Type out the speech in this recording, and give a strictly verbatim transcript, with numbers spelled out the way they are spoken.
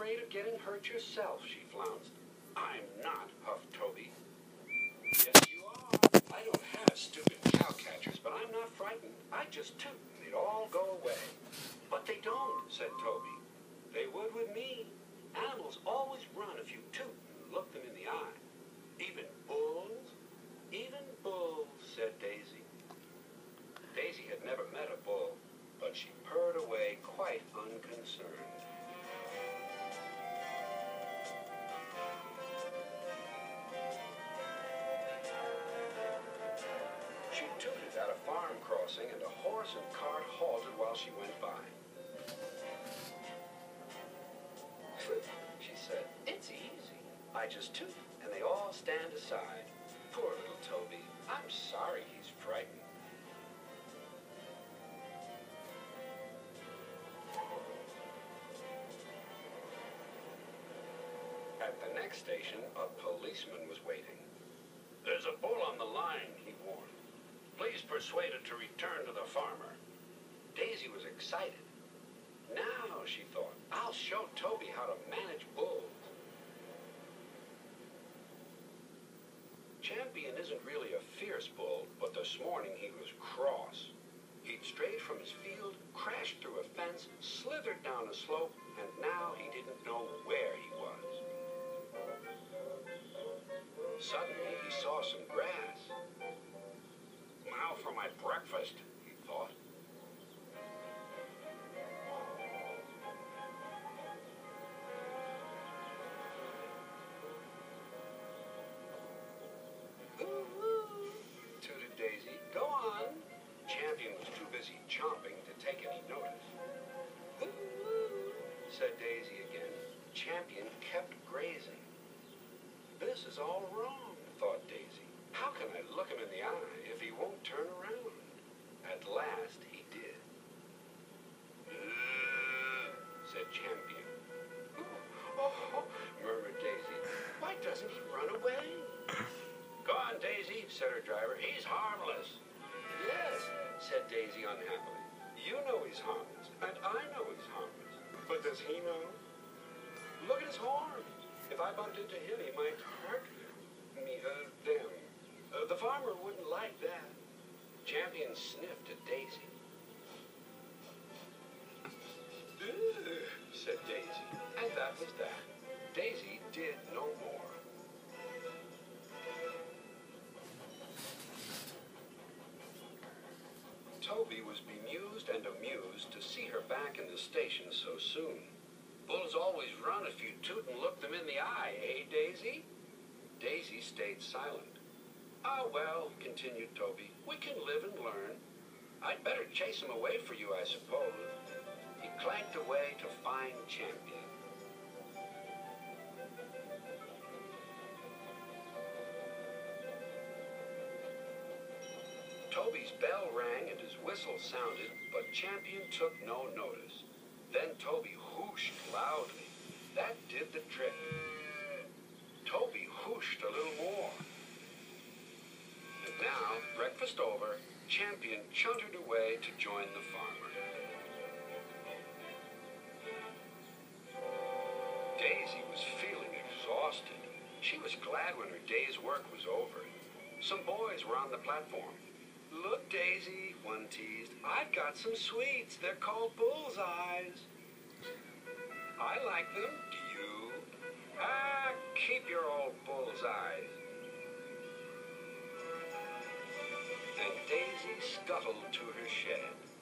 afraid of getting hurt yourself, she flounced. I'm not, huffed Toby. Yes, you are. I don't have stupid cow catchers, but I'm not frightened. I just toot and they'd all go away. But they don't, said Toby. They would with me. Animals always run if you toot and look them in the eye. Even bulls? Even bulls, said Daisy. Daisy had never met a bull, but she purred away quite unconcerned. She tooted at a farm crossing, and a horse and cart halted while she went by. She said, "It's easy. I just toot, and they all stand aside. Poor little Toby. I'm sorry he's frightened." At the next station, a policeman was waiting. "There's a bull on the line," he warned. "Please persuade it to return to the farmer." Daisy was excited. Now, she thought, I'll show Toby how to manage bulls. Champion isn't really a fierce bull, but this morning he was cross. He'd strayed from his field, crashed through a fence, slithered down a slope, and now he didn't know where he was. Suddenly, he saw some grass. "Now for my breakfast," he thought. "Ooh," tooted Daisy. "Go on." Champion was too busy chomping to take any notice. "Ooh," said Daisy again. Champion kept grazing. This is all wrong, thought Daisy. How can I look him in the eye if he won't turn around? At last he did. "Ugh," said Champion. "Oh, oh," murmured Daisy. "Why doesn't he run away?" "Go on, Daisy," said her driver. "He's harmless." "Yes," said Daisy unhappily. "You know he's harmless, and I know he's harmless. But does he know? Look at his horns. If I bumped into him, he might hurt me, uh, them. Uh, the farmer wouldn't like that." Champion sniffed at Daisy. "Ugh," said Daisy, and that was that. Daisy did no more. Toby was bemused and amused to see her back in the station so soon. "Bulls always run if you toot and look them in the eye, eh, Daisy?" Daisy stayed silent. "Ah, well," continued Toby, "we can live and learn. I'd better chase him away for you, I suppose." He clanked away to find Champion. Toby's bell rang and his whistle sounded, but Champion took no notice. Then Toby whooshed loudly. That did the trick. Toby whooshed a little more. And now, breakfast over, Champion chuntered away to join the farmer. Daisy was feeling exhausted. She was glad when her day's work was over. Some boys were on the platform. "Look, Daisy," one teased, "I've got some sweets. They're called bullseyes." "I like them. Do you?" "Ah, keep your old bullseyes." And Daisy scuttled to her shed.